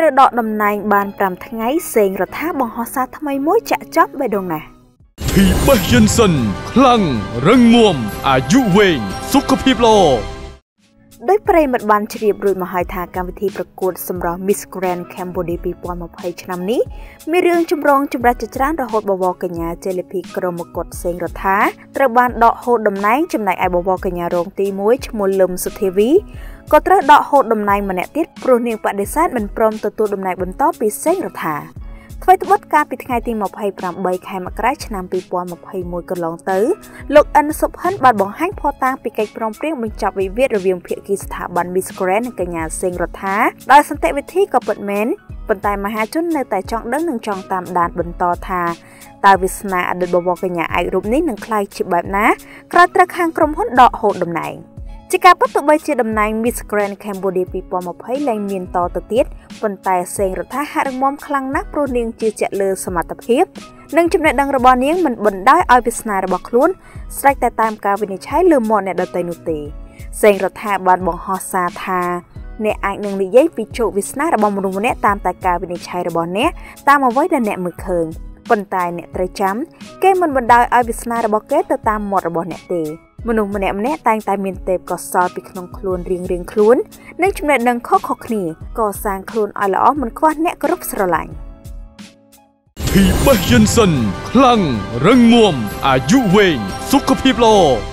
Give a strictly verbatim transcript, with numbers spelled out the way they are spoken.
ត្រូវដកតំណែងបានប្រាំថ្ងៃសេងរដ្ឋាបង្ហោះសារថ្មីមួយចាក់ចប់បេះដូងណាពីបេះយិនសិនខ្លាំងរឹងមាំអាយុវែងសុខភាពល្អដោយប្រិមិត្តបានជ្រាបរួចមកហើយថាកម្មវិធីប្រកួតសម្រស់ Miss Grand Cambodia ពីរពាន់ម្ភៃឆ្នាំនេះមានរឿងចម្រូងចម្រាសជាច្រើនរហូតបវរកញ្ញាជេលីភីក្រមមកុដសេងរដ្ឋាត្រូវបានដកហូតតំណែងចំណែកឯបវរកញ្ញារងទីមួយឈ្មោះលឹមសុធាវីក៏ត្រូវដកហូតតំណែងម្នាក់ទៀតព្រោះនាងបដិសេធមិនព្រមទទួលតំណែងបន្តពីសេងរដ្ឋាថ្មីត្បិតកាលពីថ្ងៃទីម្ភៃប្រាំបីខែមករាឆ្នាំពីរពាន់ម្ភៃមួយកន្លងទៅលោកអិនសុផិនបានបង្ហាញភស្តុតាងពីកិច្ចព្រមព្រៀងបញ្ចប់វិវាទរវាងភាគីស្ថាប័ន Miss Grand និងកញ្ញាសេងរដ្ឋាដោយសន្តិវិធីក៏ពិតមែនប៉ុន្តែមហាជននៅតែចង់ដឹងនិងចង់តាមដានបន្តថាតើវាសនាអតីតបវរកញ្ញាឯករូបនេះនឹងក្លាយជាបែបណាក្រោយត្រូវខាងក្រុមហ៊ុនដកហូតតំណែងជាការពិតទោះបីជាតំណែង Miss Grand Cambodia ពីរពាន់ម្ភៃលែងមានតទៅទៀតប៉ុន្តែសេងរដ្ឋាហាក់រឹងមាំខ្លាំងណាស់ព្រោះនាងជឿជាក់លើសមត្ថភាពនិងចំណេះដឹងរបស់នាងមិនបណ្ដោយឲ្យវាសនារបស់ខ្លួនស្រេចតែតាមការវិនិច្ឆ័យលើមាត់អ្នកដទៃនោះទេសេងរដ្ឋាបានបង្ហោះសារថាអ្នកអាចនឹងនិយាយពីជោគវាសនារបស់មនុស្សម្នាក់តាមតែការវិនិច្ឆ័យរបស់អ្នកតាមអ្វីដែលអ្នកមើលឃើញប៉ុន្តែអ្នកត្រូវចាំគេមិនបណ្ដោយឲ្យវាសនារបស់គេទៅតាមមាត់របស់អ្នកទេមនុស្សម្នាក់ម្នាក់តែងតែមានទេពកោសល្យពីក្នុងខ្លួនរៀងរៀងខ្លួននិងចំណេះដឹងខុសៗគ្នាកសាងខ្លួនឲ្យល្អមិនខ្វះអ្នកគោរពស្រឡាញ់ពីបេះយិនសិនខ្លាំងរឹងមាំអាយុវែងសុខភាពល្អ